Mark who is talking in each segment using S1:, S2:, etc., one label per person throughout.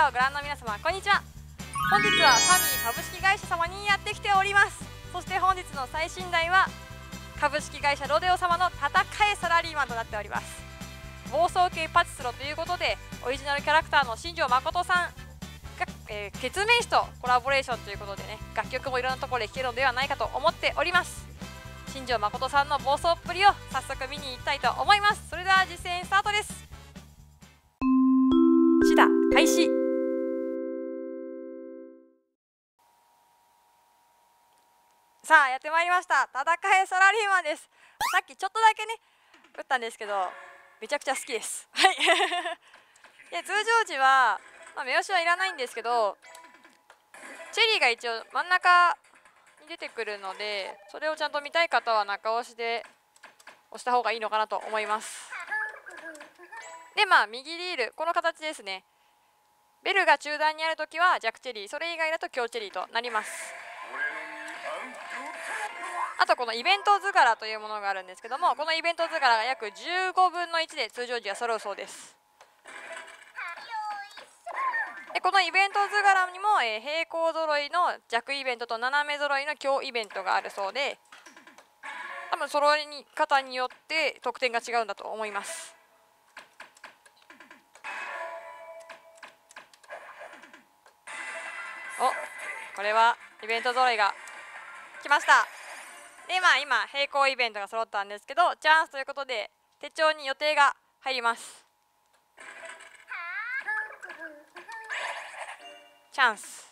S1: をご覧の皆様こんにちは。本日はサミー株式会社様にやってきております。そして本日の最新台は株式会社ロデオ様の戦えサラリーマンとなっております。暴走系パチスロということでオリジナルキャラクターの新庄誠さんが、ケツメイシとコラボレーションということでね、楽曲もいろんなところで聴けるのではないかと思っております。新庄誠さんの暴走っぷりを早速見に行きたいと思います。それでは実践スタートです。シダ開始。さあやってまいりました。戦えサラリーマンです。さっきちょっとだけね打ったんですけどめちゃくちゃ好きです。はい。で通常時は、目押しはいらないんですけど、チェリーが一応真ん中に出てくるので、それをちゃんと見たい方は中押しで押した方がいいのかなと思います。で右リールこの形ですね。ベルが中段にあるときは弱チェリー、それ以外だと強チェリーとなります。あとこのイベント図柄というものがあるんですけども、このイベント図柄が約15分の1で通常時は揃うそうです。でこのイベント図柄にも、平行揃いの弱イベントと斜め揃いの強イベントがあるそうで、多分揃い方によって得点が違うんだと思います。これはイベント揃いが来ました。で今並行イベントが揃ったんですけど、チャンスということで手帳に予定が入ります。チャンス。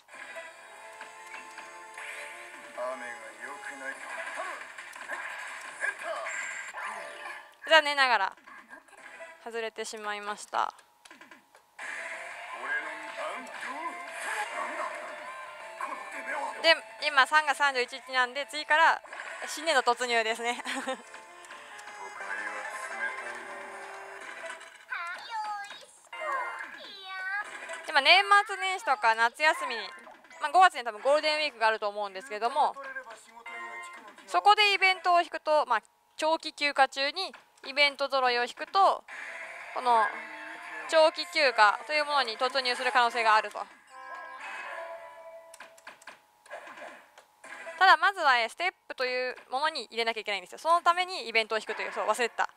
S1: 残念ながら外れてしまいました。で今3月31日なんで次から新年度突入ですね。で年末年始とか夏休みに、5月に多分ゴールデンウィークがあると思うんですけども、そこでイベントを引くと、長期休暇中にイベント揃いを引くとこの長期休暇というものに突入する可能性があると。ただまずはステップというものに入れなきゃいけないんですよ。そのためにイベントを引くという、そう忘れてた。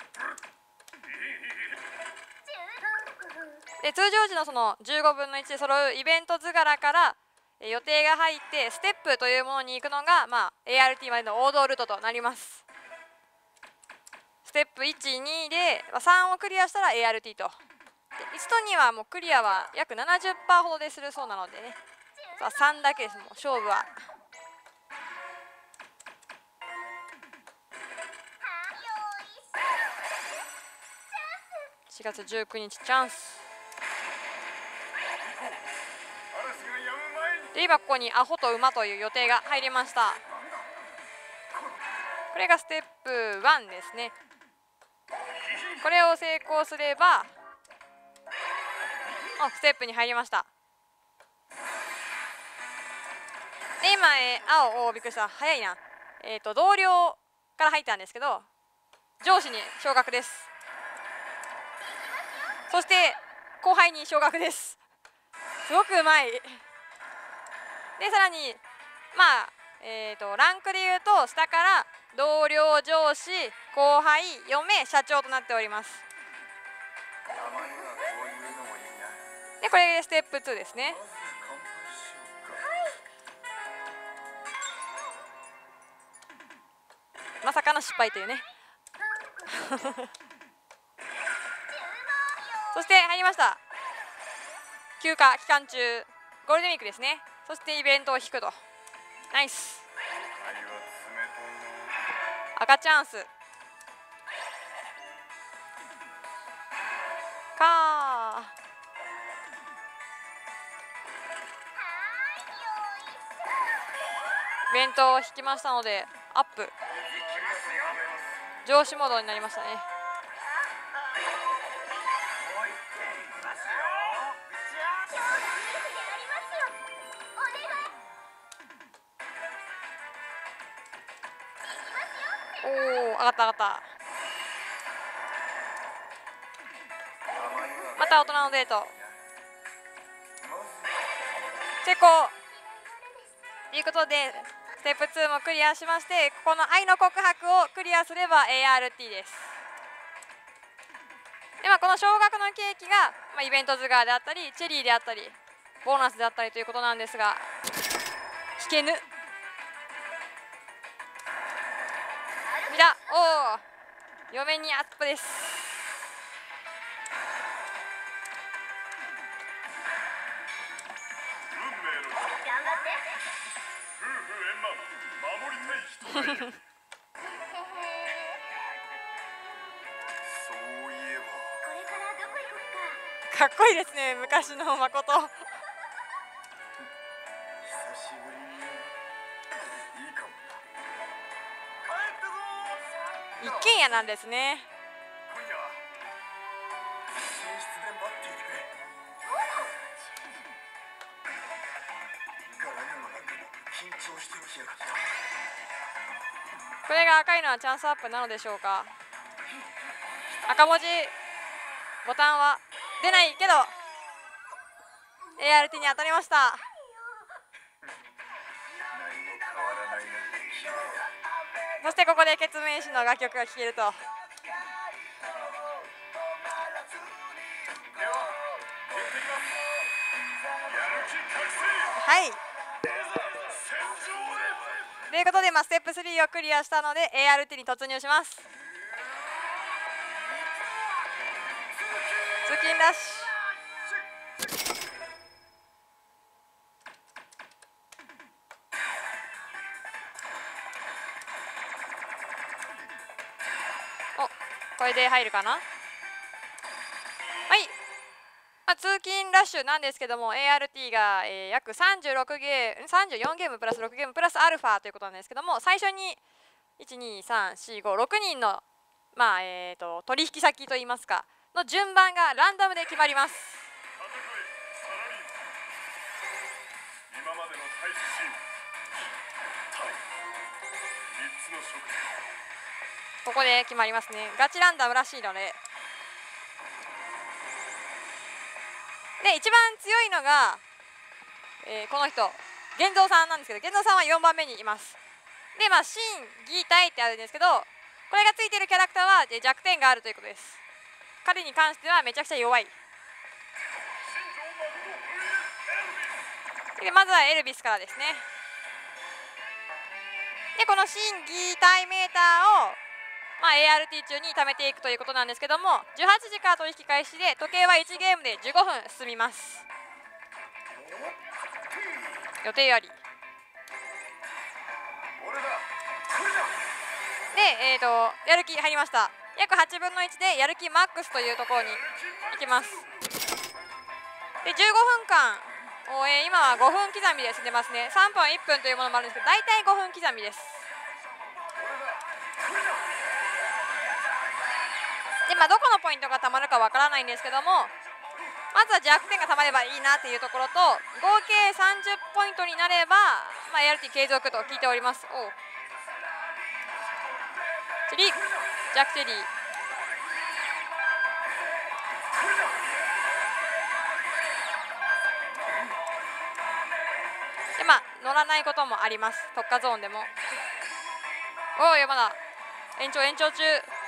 S1: で通常時のその15分の1で揃うイベント図柄から予定が入ってステップというものに行くのが、ART までの王道ルートとなります。ステップ1、2で3をクリアしたら ART と。で1と2はもうクリアは約 70% ほどでするそうなのでね、3だけです。もう勝負は。4月19日チャンスで、今ここにアホと馬という予定が入りました。これがステップ1ですね。これを成功すればステップに入りました。で今、青びっくりした、早いな。同僚から入ったんですけど上司に昇格です。そして後輩に昇格です。すごくうまい。でさらにランクでいうと下から同僚、上司、後輩、嫁、社長となっております。でこれでステップ2ですね。まさかの失敗というね。そして入りました。休暇期間中ゴールデンウィークですね。そしてイベントを引くと。ナイス。赤チャンスかイベントを引きましたのでアップ上司モードになりましたね。上がった。また大人のデート。 成功ということでステップ2もクリアしまして、ここの愛の告白をクリアすれば ART です。で、この少額のケーキが、イベント図柄であったりチェリーであったりボーナスであったりということなんですが、引けぬ。見た、おお、嫁にアップです。かっこいいですね、昔の誠。一軒家なんですね。これが赤いのはチャンスアップなのでしょうか。赤文字ボタンは出ないけど ART に当たりました。そしてここでケツメイシの楽曲が聴けると。はい、ということで、ステップ3をクリアしたので ART に突入します。通勤ラッシュ。これで入るかな。はい、通勤ラッシュなんですけども ART が、約34ゲームプラス6ゲームプラスアルファということなんですけども、最初に12345人の、取引先といいますかの順番がランダムで決まります。ここで決まりますね。ガチランダムらしいので。で、一番強いのが、この人玄三さんなんですけど、玄三さんは4番目にいます。で、真偽体ってあるんですけど、これがついているキャラクターは弱点があるということです。彼に関してはめちゃくちゃ弱い。で、まずはエルビスからですね。で、この真偽体メーターをART 中に貯めていくということなんですけども、18時から取引開始で時計は1ゲームで15分進みます。予定よりで、やる気入りました。約8分の1でやる気マックスというところに行きます。で、15分間を、今は5分刻みで進んでますね。3分1分というものもあるんですけど、大体5分刻みです。で、どこのポイントがたまるかわからないんですけども、まずは弱点がたまればいいなというところと、合計30ポイントになれば、ART 継続と聞いております。チェリー、ジャックチェリー。で、乗らないこともあります。特化ゾーンでも。いや、まだ延長中。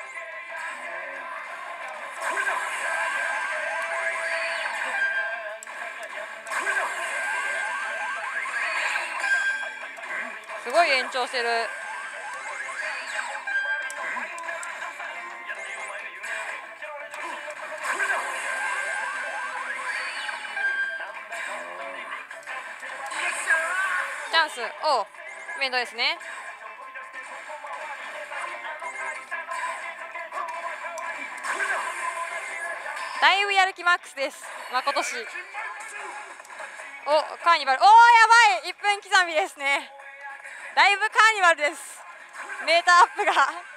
S1: すごい延長してる。チャンス、イベントですね。だいぶやる気マックスです、誠氏。カーニバル、やばい、1分刻みですね。だいぶカーニバルです、メーターアップが。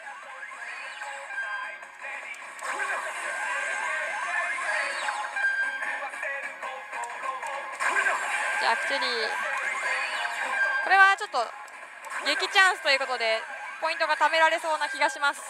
S1: じゃあアクチュリー、これはちょっと激チャンスということでポイントが貯められそうな気がします。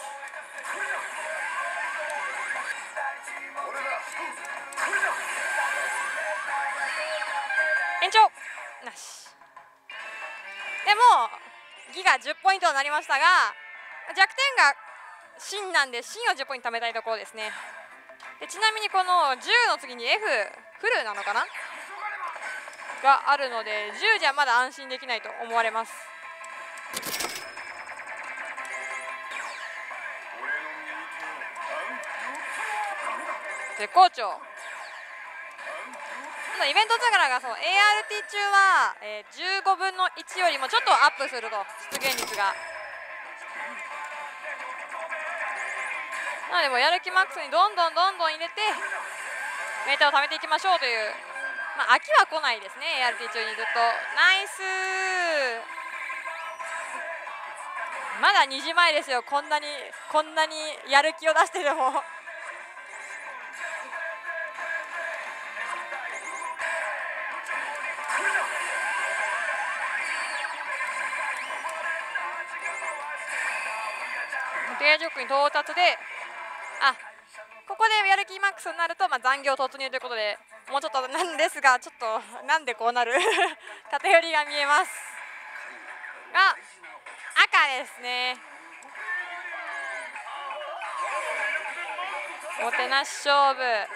S1: 延長なしでもギが10ポイントになりましたが、弱点が芯なんで芯を10ポイント貯めたいところですね。でちなみにこの10の次に F フルなのかながあるので、10じゃまだ安心できないと思われます。絶好調。イベント図柄がそう ART 中は、15分の1よりもちょっとアップすると出現率が。なのでもうやる気マックスにどんどん入れてメーターを貯めていきましょうという、飽きは来ないですね ART 中にずっと。ナイス。まだ2時前ですよ。こんなにやる気を出してでも。定時刻に到達で、ここでやる気マックスになると、残業突入ということで、もうちょっとなんですが、ちょっとなんでこうなる偏りが見えますが、赤ですね。おもてなし勝負。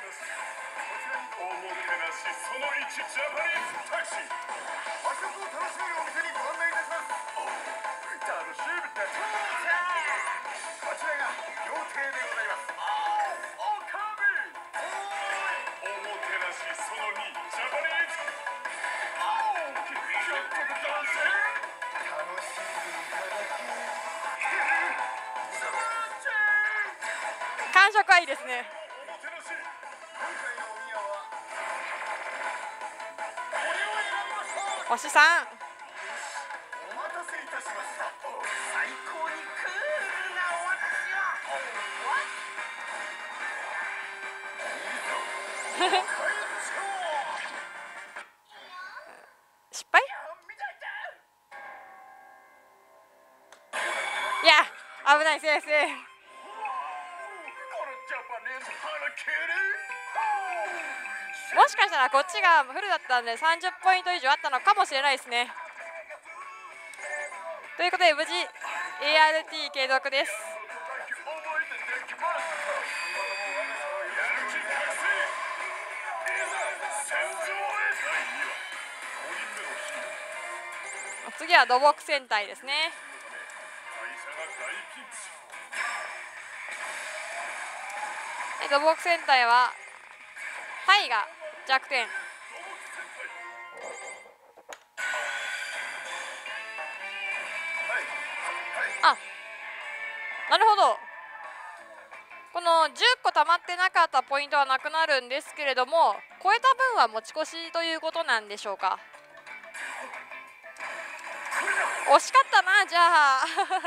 S1: 感触はいいですね。星3。
S2: お待たせいたしました。最高にクールなお話は。
S1: 失敗？いや、危ない。セーフ。もしかしたらこっちがフルだったんで30ポイント以上あったのかもしれないですね。ということで無事 ART 継続です。次は土木戦隊ですね。土木戦隊はタイが弱点。なるほど。この10個溜まってなかったポイントはなくなるんですけれども、超えた分は持ち越しということなんでしょうか。惜しかったな。じゃあ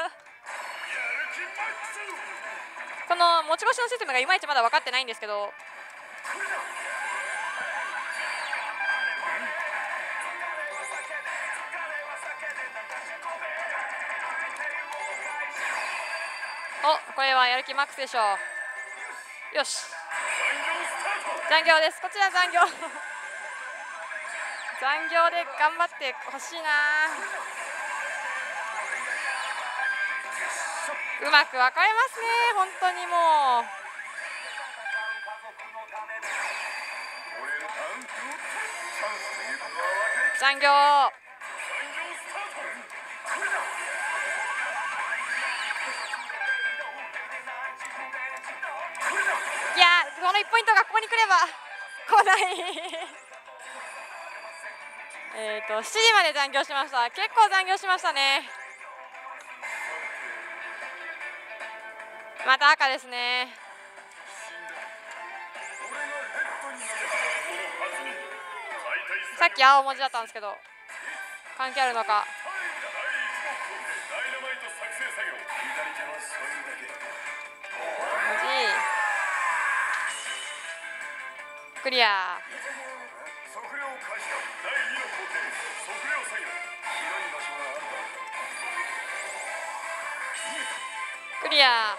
S1: この持ち越しのシステムがいまいちまだ分かってないんですけど、これはやる気マックスでしょう。よし、残業です。こちら残業残業で頑張ってほしいな。うまく分かれますね、本当にもう。残業。いや、この1ポイントがここに来れば来ない7時まで残業しました。結構残業しましたね。また赤ですね。さっき青文字だったんですけど関係あるのか。文字クリア。クリア。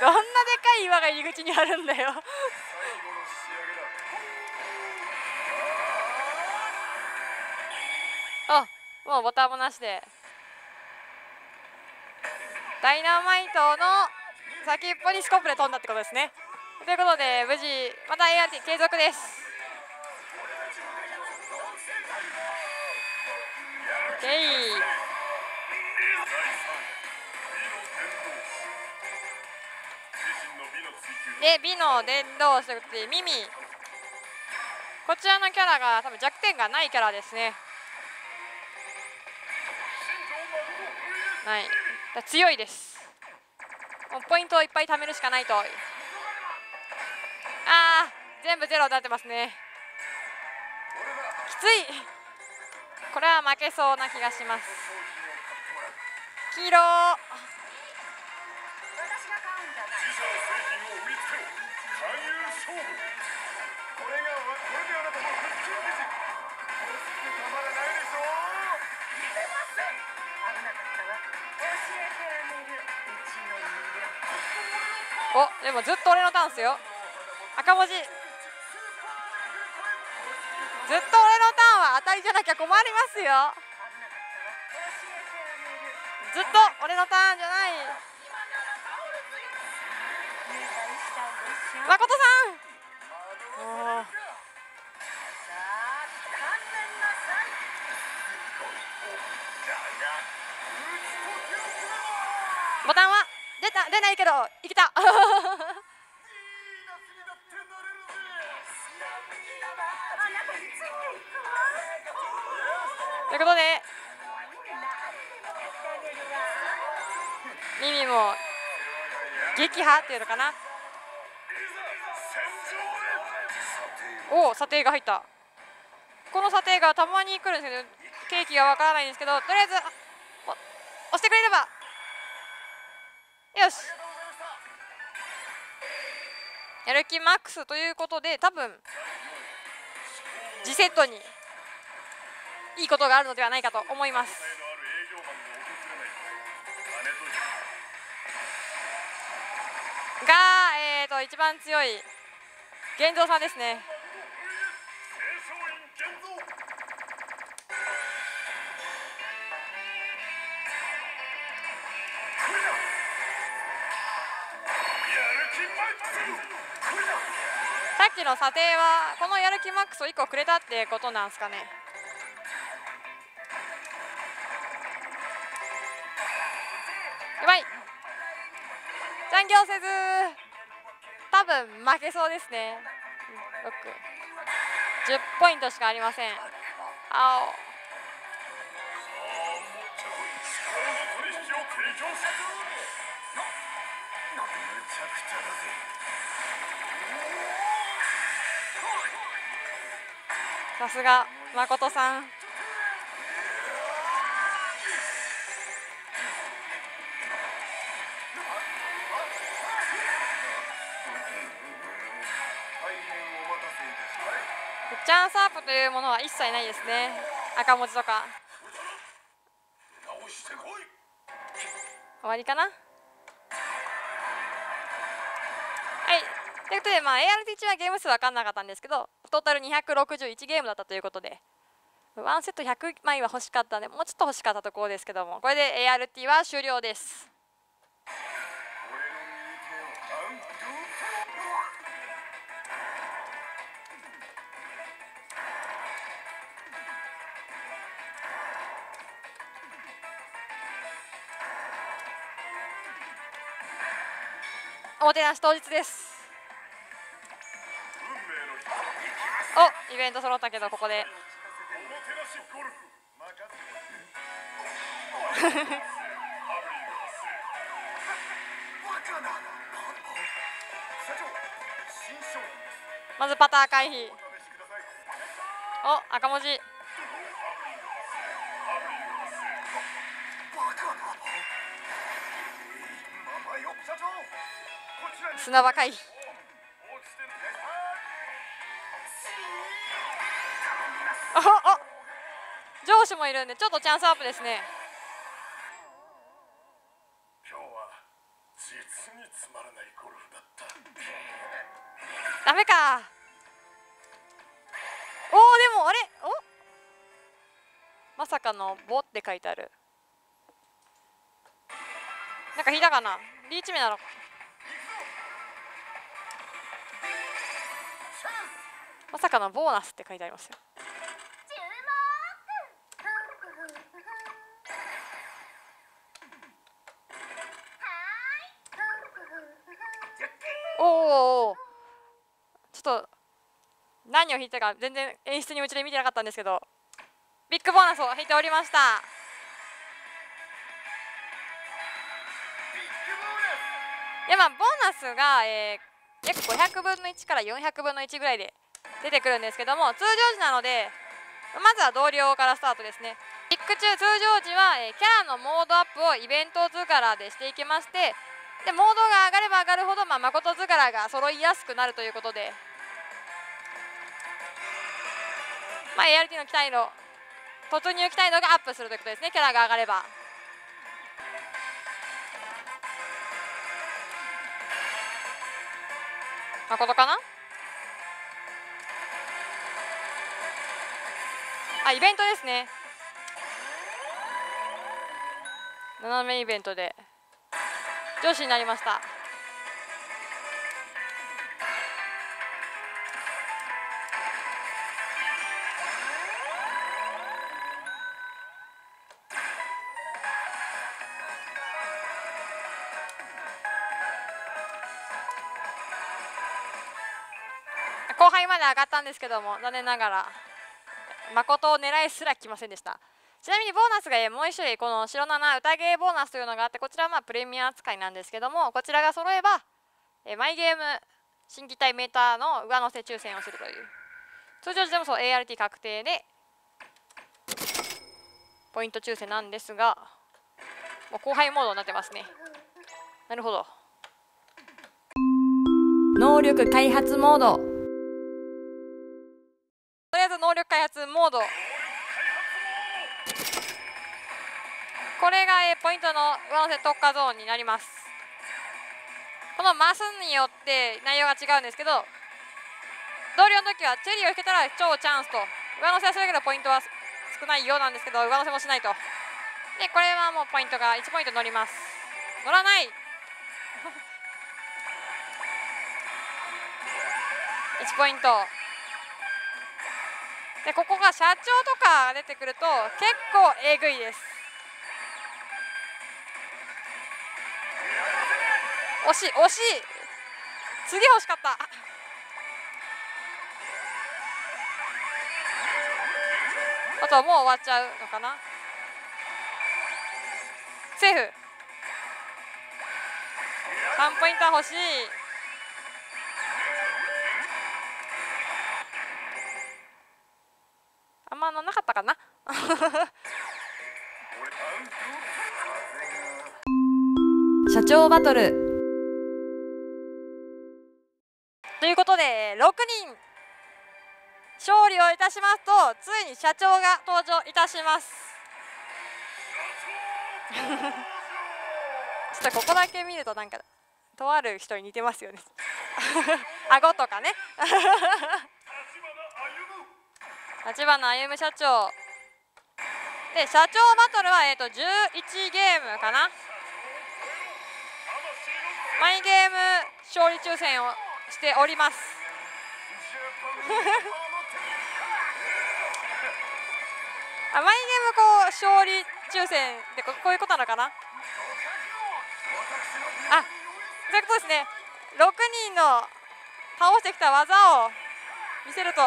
S1: どんなでかい岩が入り口にあるんだよあ、もうボタンもなしでダイナマイトの先っぽにスコープで飛んだってことですね。ということで無事また ART 継続です。オッケーで美の伝道師ということでミミ、こちらのキャラが多分弱点がないキャラですね。はい、強いです。ポイントをいっぱい貯めるしかないと。全部ゼロになってますね。きつい。これは負けそうな気がします。黄色。お、でもずっと俺のターンっすよ。赤文字。ずっと俺のターンは当たりじゃなきゃ困りますよ。ずっと俺のターンじゃない。誠さん。ボタンは出ないけどいけたということでミミも撃破っていうのかな。おお、査定が入った。この査定がたまに来るんですけどケーキがわからないんですけど、とりあえず押してくれればよし、やる気マックスということで多分次セットにいいことがあるのではないかと思います。が、一番強い玄三さんですね。さっきの査定はこのやる気マックスを1個くれたってことなんですかね。やばい、残業せず多分負けそうですね。10ポイントしかありません。青さすが誠さん。チャンスアップというものは一切ないですね。赤文字とか終わりかな。はい、ということで、ART 中はゲーム数分かんなかったんですけどトータル261ゲームだったということで1セット100枚は欲しかったのでもうちょっと欲しかったところですけども、これで ART は終了です。おもてなし当日です。お、イベント揃ったけどここでまずパター回避。お、赤文字。砂場回避。上司もいるんでちょっとチャンスアップですね。
S2: 今日は実につまらないゴルフだった。
S1: ダメか。おお、でもあれ、まさかの「ボ」って書いてある。なんか引いたかな。リーチ目なのか。まさかのボーナスって書いてありますよ。おお、ちょっと何を引いたか全然演出にうちで見てなかったんですけど、ビッグボーナスを引いておりました。でまあボーナスが、約500分の1から400分の1ぐらいで出てくるんですけども、通常時なのでまずは同僚からスタートですね。ピック中通常時は、キャラのモードアップをイベント図柄でしていきまして、でモードが上がれば上がるほど、誠図柄が揃いやすくなるということで、ART の期待度、突入期待度がアップするということですね。キャラが上がれば。誠かな。イベントですね。斜めイベントで上司になりました。後輩まで上がったんですけども、残念ながら誠を狙いすら来ませんでした。ちなみにボーナスがもう一種類、この白7歌ゲーボーナスというのがあって、こちらはプレミア扱いなんですけども、こちらが揃えばマイゲーム新規体メーターの上乗せ抽選をするという、通常時でもそう ART 確定でポイント抽選なんですが、もう後輩モードになってますね。なるほど。能力開発モード。とりあえず能力開発モード、これがポイントの上乗せ特化ゾーンになります。このマスによって内容が違うんですけど、同僚の時はチェリーを引けたら超チャンスと、上乗せはするけどポイントは少ないようなんですけど、上乗せもしないと。でこれはもうポイントが1ポイント乗ります。乗らない1ポイントで、ここが社長とか出てくると結構えぐいです。惜しい惜しい、次欲しかった。あとはもう終わっちゃうのかな。セーフ。3ポイント欲しい。あんまなかったかな社長バトルということで、6人勝利をいたしますと、ついに社長が登場いたしますちょっとここだけ見るとなんかとある人に似てますよね顎とかね立花歩社長で、社長バトルは11ゲームかな。マイゲーム勝利抽選をしておりますマイゲーム勝利抽選ってこういうことなのかな。そういうことですね。6人の倒してきた技を見せると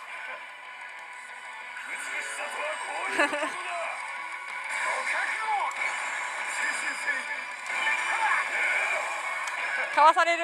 S1: かわされる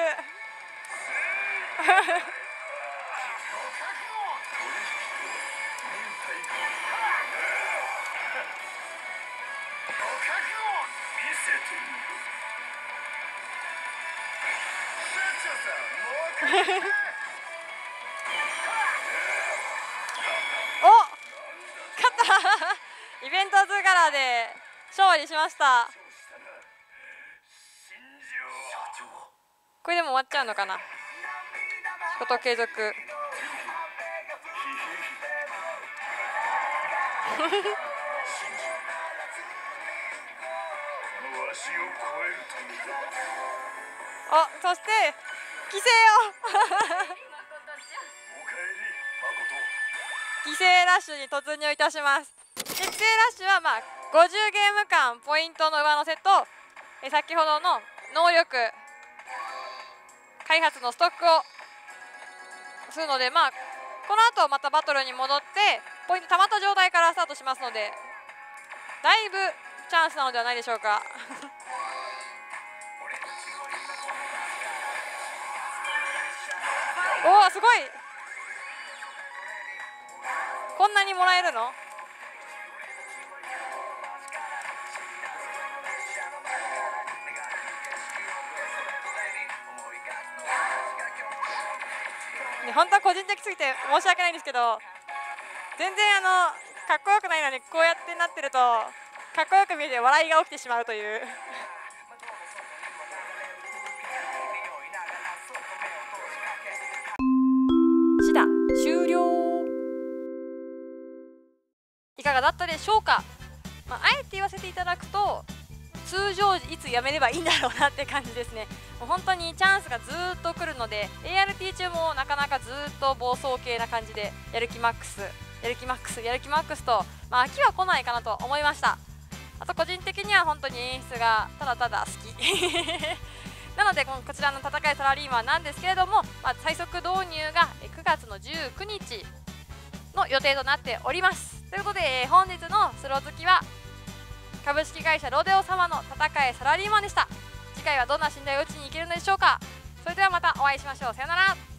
S1: お、勝ったイベント図柄で勝利しました。 これでも終わっちゃうのかな。仕事継続あ、そして帰省を帰省ラッシュに突入いたします。で帰省ラッシュは50ゲーム間ポイントの上乗せと先ほどの能力開発のストックをするので、この後またバトルに戻ってポイント溜まった状態からスタートしますので、だいぶチャンスなのではないでしょうか。おお、すごい。こんなにもらえるの？本当は個人的すぎて申し訳ないんですけど、全然かっこよくないのにこうやってなってるとかっこよく見えて笑いが起きてしまうというシダ終了。いかがだったでしょうか。あえて言わせていただくと、通常時いつやめればいいんだろうなって感じですね。もう本当にチャンスがずっと来るので、 ART 中もなかなかずっと暴走系な感じでやる気マックスやる気マックスやる気マックスと、飽きは来ないかなと思いました。あと個人的には本当に演出がただただ好きなのでこちらの戦いサラリーマンなんですけれども、最速導入が9月の19日の予定となっております。ということで、本日のスロー好きは株式会社ロデオ様の戦いサラリーマンでした。次回はどんな信頼を打ちに行けるのでしょうか。それではまたお会いしましょう。さよなら。